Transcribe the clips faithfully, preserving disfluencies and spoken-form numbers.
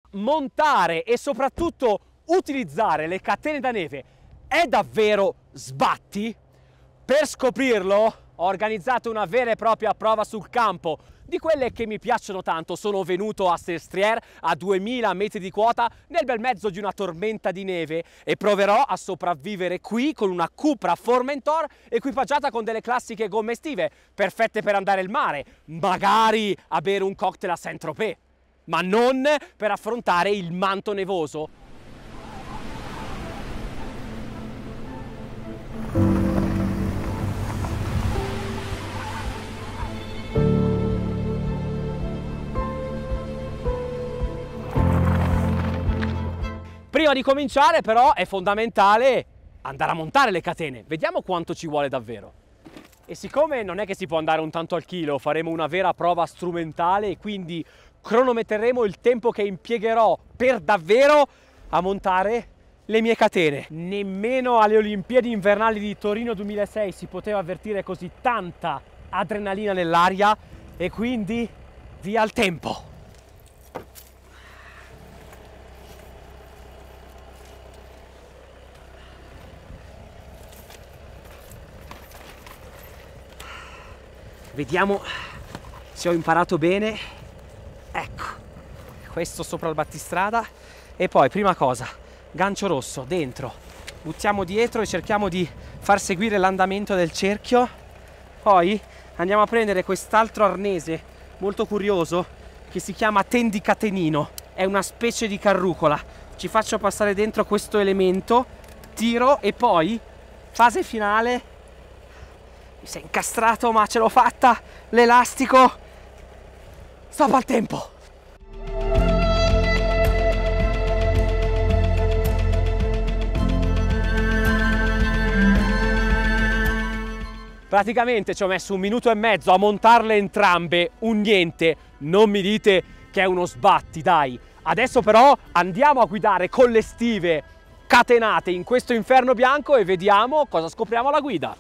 montare e soprattutto utilizzare le catene da neve è davvero sbatti? Per scoprirlo ho organizzato una vera e propria prova sul campo, di quelle che mi piacciono tanto. Sono venuto a Sestriere a duemila metri di quota nel bel mezzo di una tormenta di neve e proverò a sopravvivere qui con una Cupra Formentor equipaggiata con delle classiche gomme estive, perfette per andare al mare, magari a bere un cocktail a Saint-Tropez, ma non per affrontare il manto nevoso. Prima di cominciare però è fondamentale andare a montare le catene, vediamo quanto ci vuole davvero. E siccome non è che si può andare un tanto al chilo, faremo una vera prova strumentale e quindi cronometreremo il tempo che impiegherò per davvero a montare le mie catene. Nemmeno alle Olimpiadi invernali di Torino duemilasei si poteva avvertire così tanta adrenalina nell'aria e quindi via il tempo. Vediamo se ho imparato bene. Ecco, questo sopra il battistrada e poi prima cosa, gancio rosso dentro, buttiamo dietro e cerchiamo di far seguire l'andamento del cerchio. Poi andiamo a prendere quest'altro arnese molto curioso che si chiama tendicatenino, è una specie di carrucola. Ci faccio passare dentro questo elemento, tiro e poi fase finale. Mi si è incastrato, ma ce l'ho fatta, l'elastico. Stop al tempo. Praticamente ci ho messo un minuto e mezzo a montarle entrambe, un niente. Non mi dite che è uno sbatti, dai. Adesso però andiamo a guidare con le stive catenate in questo inferno bianco e vediamo cosa scopriamo alla guida.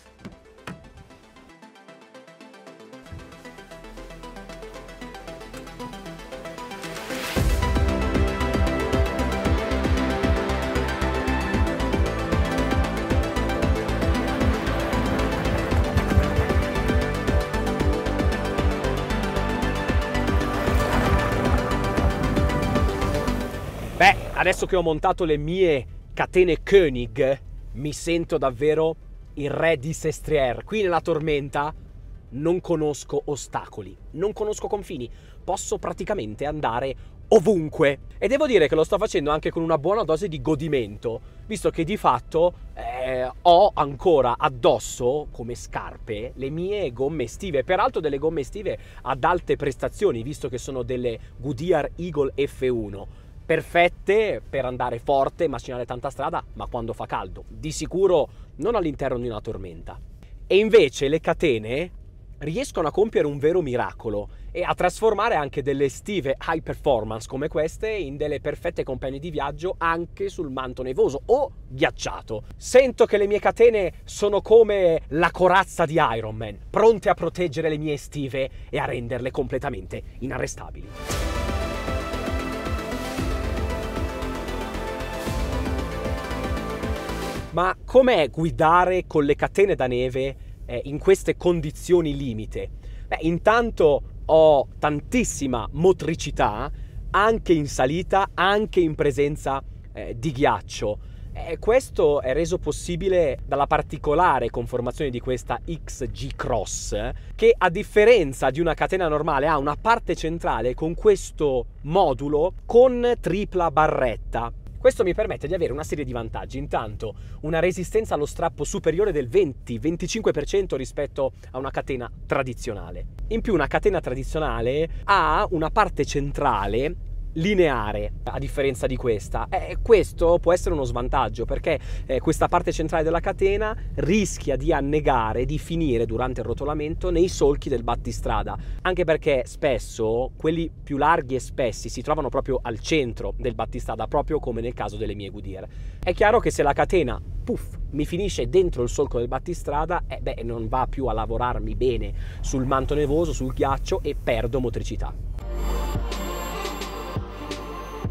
Beh, adesso che ho montato le mie catene Koenig, mi sento davvero il re di Sestriere. Qui nella tormenta non conosco ostacoli, non conosco confini, posso praticamente andare ovunque. E devo dire che lo sto facendo anche con una buona dose di godimento, visto che di fatto eh, ho ancora addosso, come scarpe, le mie gomme estive. Peraltro delle gomme estive ad alte prestazioni, visto che sono delle Goodyear Eagle F uno. Perfette per andare forte, macinare tanta strada, ma quando fa caldo. Di sicuro non all'interno di una tormenta. E invece le catene riescono a compiere un vero miracolo e a trasformare anche delle stive high performance come queste in delle perfette compagne di viaggio anche sul manto nevoso o ghiacciato. Sento che le mie catene sono come la corazza di Iron Man, pronte a proteggere le mie stive e a renderle completamente inarrestabili. Ma com'è guidare con le catene da neve eh, in queste condizioni limite? Beh, intanto ho tantissima motricità, anche in salita, anche in presenza eh, di ghiaccio. E questo è reso possibile dalla particolare conformazione di questa X G Cross, che a differenza di una catena normale ha una parte centrale con questo modulo con tripla barretta. Questo mi permette di avere una serie di vantaggi. Intanto una resistenza allo strappo superiore del venti venticinque per cento rispetto a una catena tradizionale. In più una catena tradizionale ha una parte centrale lineare, a differenza di questa. E questo può essere uno svantaggio perché eh, questa parte centrale della catena rischia di annegare, di finire durante il rotolamento nei solchi del battistrada, anche perché spesso quelli più larghi e spessi si trovano proprio al centro del battistrada, proprio come nel caso delle mie Goodyear. È chiaro che se la catena puff mi finisce dentro il solco del battistrada, eh beh, non va più a lavorarmi bene sul manto nevoso, sul ghiaccio, e perdo motricità.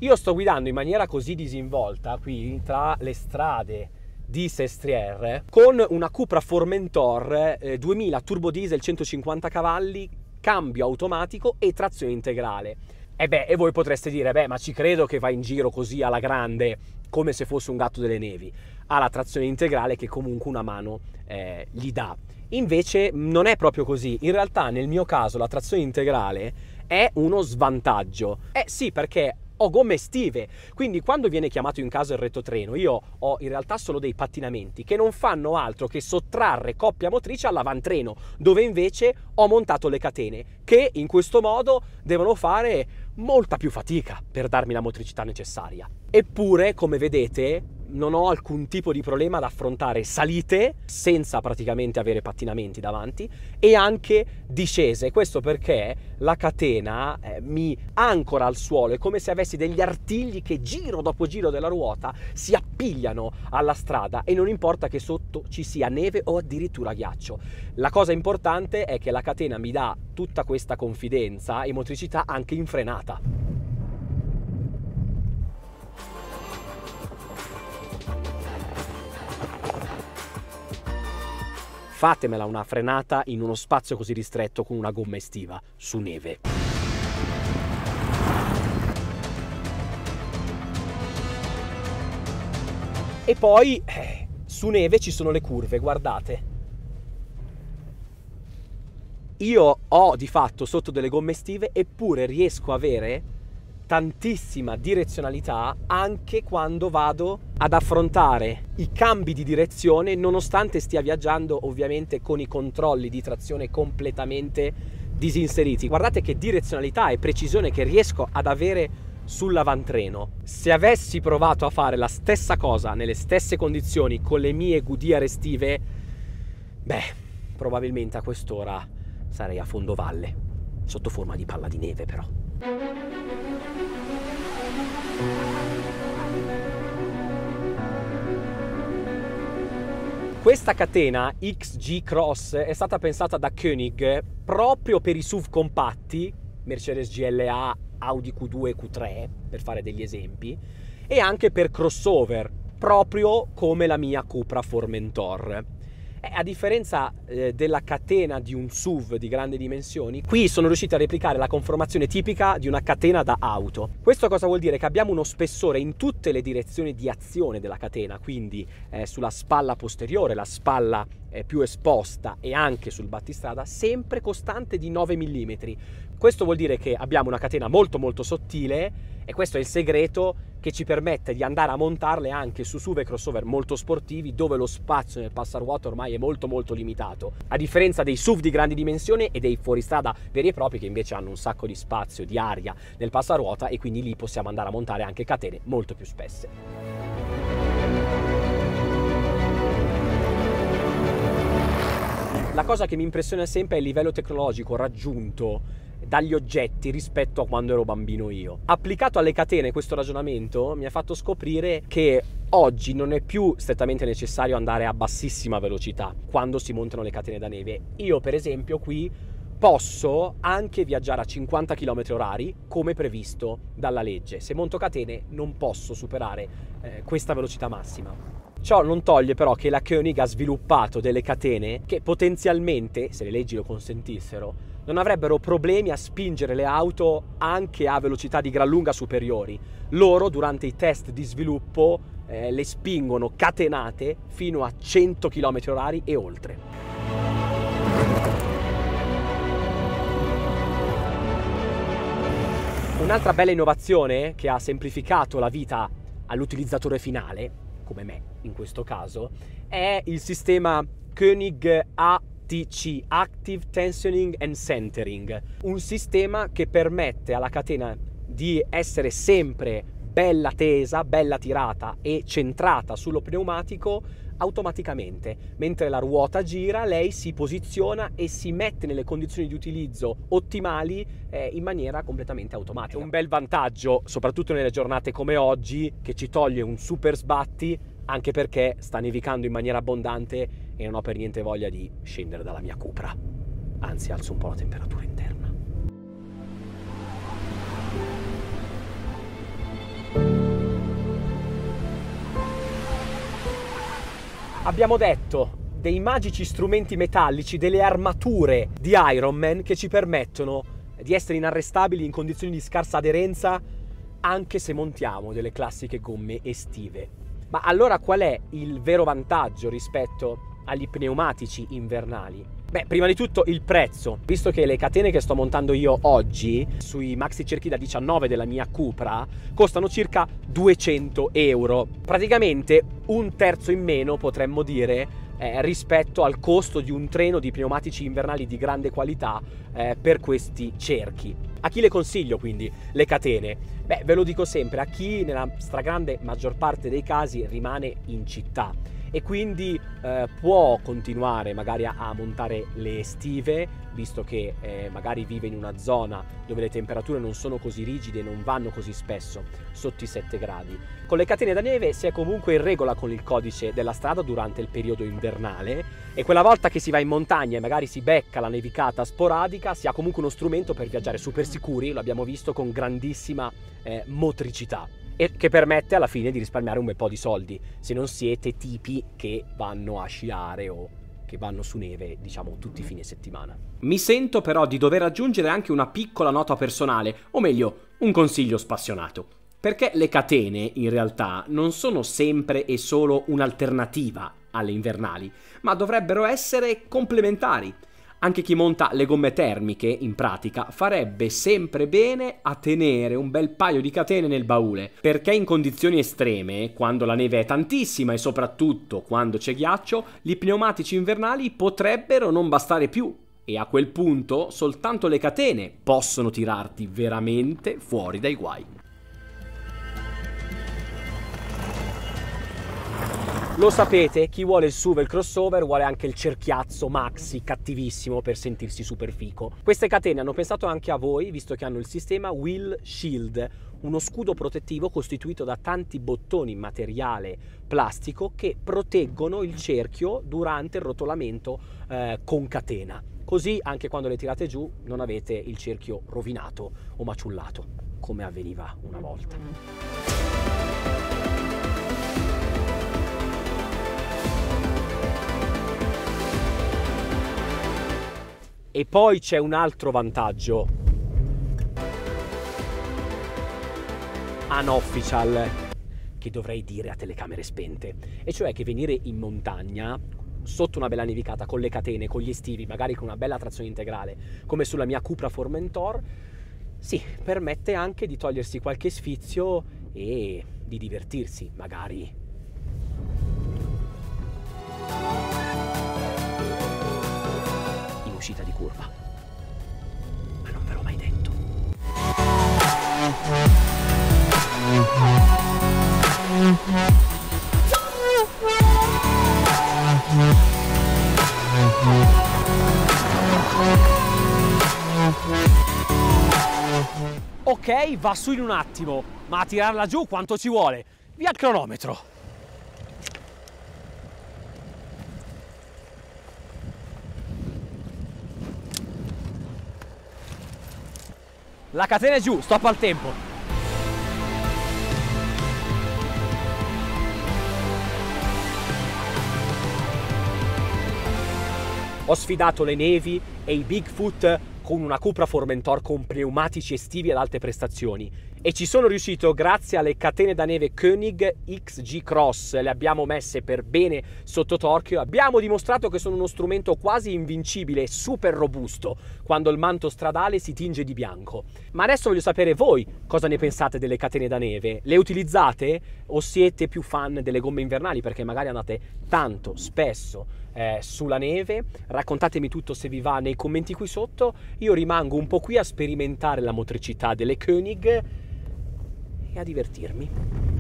Io sto guidando in maniera così disinvolta qui tra le strade di Sestriere con una Cupra Formentor eh, duemila turbo diesel centocinquanta cavalli, cambio automatico e trazione integrale. E beh, e voi potreste dire, beh, ma ci credo che va in giro così alla grande, come se fosse un gatto delle nevi. Ha la trazione integrale che comunque una mano eh, gli dà. Invece non è proprio così. In realtà nel mio caso la trazione integrale è uno svantaggio. Eh sì, perché ho gomme estive, quindi quando viene chiamato in caso il retrotreno io ho in realtà solo dei pattinamenti che non fanno altro che sottrarre coppia motrice all'avantreno, dove invece ho montato le catene che in questo modo devono fare molta più fatica per darmi la motricità necessaria. Eppure, come vedete, non ho alcun tipo di problema ad affrontare salite senza praticamente avere pattinamenti davanti e anche discese. Questo perché la catena eh, mi ancora al suolo, è come se avessi degli artigli che giro dopo giro della ruota si appigliano alla strada e non importa che sotto ci sia neve o addirittura ghiaccio. La cosa importante è che la catena mi dà tutta questa confidenza e motricità anche in frenata. Fatemela una frenata in uno spazio così ristretto con una gomma estiva su neve. E poi eh, su neve ci sono le curve, guardate. Io ho di fatto sotto delle gomme estive eppure riesco a avere tantissima direzionalità anche quando vado ad affrontare i cambi di direzione, nonostante stia viaggiando ovviamente con i controlli di trazione completamente disinseriti. Guardate che direzionalità e precisione che riesco ad avere sull'avantreno. Se avessi provato a fare la stessa cosa nelle stesse condizioni con le mie Goodyear estive, beh, probabilmente a quest'ora sarei a fondovalle, sotto forma di palla di neve però. Questa catena X G Cross è stata pensata da Koenig proprio per i S U V compatti, Mercedes G L A, Audi Q due e Q tre, per fare degli esempi, e anche per crossover, proprio come la mia Cupra Formentor. E a differenza eh, della catena di un S U V di grandi dimensioni, qui sono riusciti a replicare la conformazione tipica di una catena da auto. Questo cosa vuol dire? Che abbiamo uno spessore in tutte le direzioni di azione della catena, quindi eh, sulla spalla posteriore, la spalla eh, più esposta e anche sul battistrada, sempre costante di nove millimetri. Questo vuol dire che abbiamo una catena molto molto sottile e questo è il segreto che ci permette di andare a montarle anche su S U V e crossover molto sportivi dove lo spazio nel passaruota ormai è molto molto limitato, a differenza dei S U V di grandi dimensioni e dei fuoristrada veri e propri che invece hanno un sacco di spazio, di aria nel passaruota e quindi lì possiamo andare a montare anche catene molto più spesse. La cosa che mi impressiona sempre è il livello tecnologico raggiunto dagli oggetti rispetto a quando ero bambino io. Applicato alle catene questo ragionamento mi ha fatto scoprire che oggi non è più strettamente necessario andare a bassissima velocità quando si montano le catene da neve. Io per esempio qui posso anche viaggiare a cinquanta chilometri orari come previsto dalla legge. Se monto catene non posso superare eh, questa velocità massima. Ciò non toglie però che la Koenig ha sviluppato delle catene che potenzialmente, se le leggi lo consentissero, non avrebbero problemi a spingere le auto anche a velocità di gran lunga superiori. Loro durante i test di sviluppo eh, le spingono catenate fino a cento chilometri orari e oltre. Un'altra bella innovazione che ha semplificato la vita all'utilizzatore finale, come me in questo caso, è il sistema Koenig A T C, Active Tensioning and Centering, un sistema che permette alla catena di essere sempre bella tesa, bella tirata e centrata sullo pneumatico automaticamente. Mentre la ruota gira, lei si posiziona e si mette nelle condizioni di utilizzo ottimali eh, in maniera completamente automatica. Un bel vantaggio, soprattutto nelle giornate come oggi, che ci toglie un super sbatti, anche perché sta nevicando in maniera abbondante e non ho per niente voglia di scendere dalla mia Cupra. Anzi, alzo un po' la temperatura interna. Abbiamo detto dei magici strumenti metallici, delle armature di Iron Man che ci permettono di essere inarrestabili in condizioni di scarsa aderenza anche se montiamo delle classiche gomme estive. Ma allora qual è il vero vantaggio rispetto agli pneumatici invernali? Beh, prima di tutto il prezzo, visto che le catene che sto montando io oggi sui maxi cerchi da diciannove della mia Cupra costano circa duecento euro, praticamente un terzo in meno potremmo dire eh, rispetto al costo di un treno di pneumatici invernali di grande qualità eh, per questi cerchi. A chi le consiglio quindi le catene? Beh, ve lo dico sempre, a chi nella stragrande maggior parte dei casi rimane in città e quindi eh, può continuare magari a, a montare le estive, visto che eh, magari vive in una zona dove le temperature non sono così rigide e non vanno così spesso sotto i sette gradi. Con le catene da neve si è comunque in regola con il codice della strada durante il periodo invernale e quella volta che si va in montagna e magari si becca la nevicata sporadica si ha comunque uno strumento per viaggiare super sicuri, lo abbiamo visto, con grandissima eh, motricità, e che permette alla fine di risparmiare un bel po' di soldi se non siete tipi che vanno a sciare o che vanno su neve, diciamo, tutti i fine settimana. Mi sento però di dover aggiungere anche una piccola nota personale, o meglio, un consiglio spassionato. Perché le catene, in realtà, non sono sempre e solo un'alternativa alle invernali, ma dovrebbero essere complementari. Anche chi monta le gomme termiche, in pratica, farebbe sempre bene a tenere un bel paio di catene nel baule, perché in condizioni estreme, quando la neve è tantissima e soprattutto quando c'è ghiaccio, gli pneumatici invernali potrebbero non bastare più. E a quel punto soltanto le catene possono tirarti veramente fuori dai guai. Lo sapete, chi vuole il S U V e il crossover vuole anche il cerchiazzo maxi cattivissimo per sentirsi super fico. Queste catene hanno pensato anche a voi, visto che hanno il sistema Wheel Shield, uno scudo protettivo costituito da tanti bottoni in materiale plastico che proteggono il cerchio durante il rotolamento eh, con catena. Così anche quando le tirate giù non avete il cerchio rovinato o maciullato, come avveniva una volta. E poi c'è un altro vantaggio unofficial che dovrei dire a telecamere spente, e cioè che venire in montagna sotto una bella nevicata con le catene, con gli estivi, magari con una bella trazione integrale come sulla mia Cupra Formentor, sì, permette anche di togliersi qualche sfizio e di divertirsi magari. Uscita di curva, ma non ve l'ho mai detto. Ok, va su in un attimo, ma a tirarla giù quanto ci vuole? Via il cronometro. La catena è giù, stop al tempo. Ho sfidato le nevi e i Bigfoot con una Cupra Formentor con pneumatici estivi ad alte prestazioni e ci sono riuscito grazie alle catene da neve Koenig X G Cross. Le abbiamo messe per bene sotto torchio, abbiamo dimostrato che sono uno strumento quasi invincibile e super robusto quando il manto stradale si tinge di bianco. Ma adesso voglio sapere voi cosa ne pensate delle catene da neve. Le utilizzate o siete più fan delle gomme invernali perché magari andate tanto spesso eh, sulla neve? Raccontatemi tutto se vi va nei commenti qui sotto. Io rimango un po' qui a sperimentare la motricità delle Koenig e a divertirmi.